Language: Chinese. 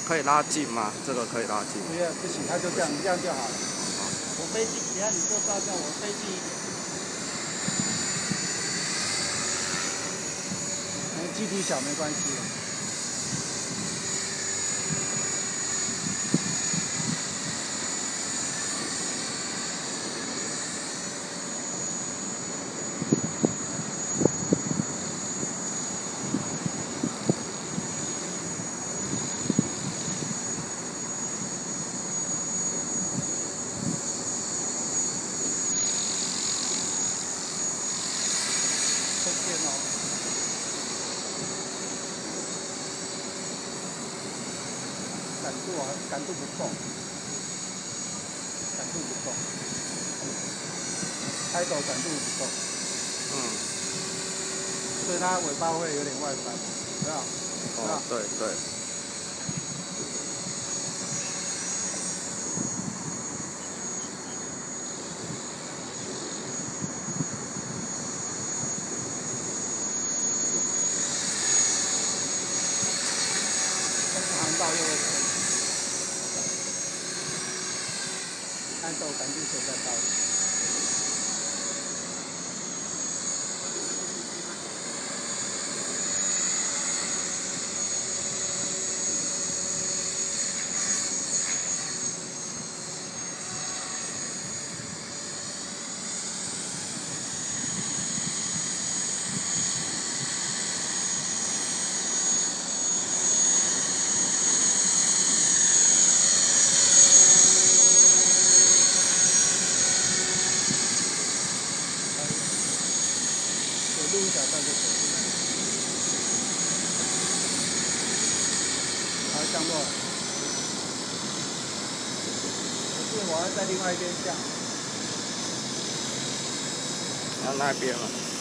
可以拉近吗？这个可以拉近。 不行，它就这样就好了。我飞近，等下你做照相，我飞近一点。基底小没关系。感度不够，开斗感度不够，所以它尾巴会有点外翻，有没有？ 哦，对对。 航道又会喷。开斗感度可以再高一点。录一小段就可以。好，降落了。我要在另外一边降。 然后那边了。